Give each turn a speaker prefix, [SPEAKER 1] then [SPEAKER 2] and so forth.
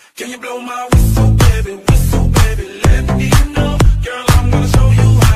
[SPEAKER 1] Can you blow my whistle, baby, let me know. Girl, I'm gonna show you how.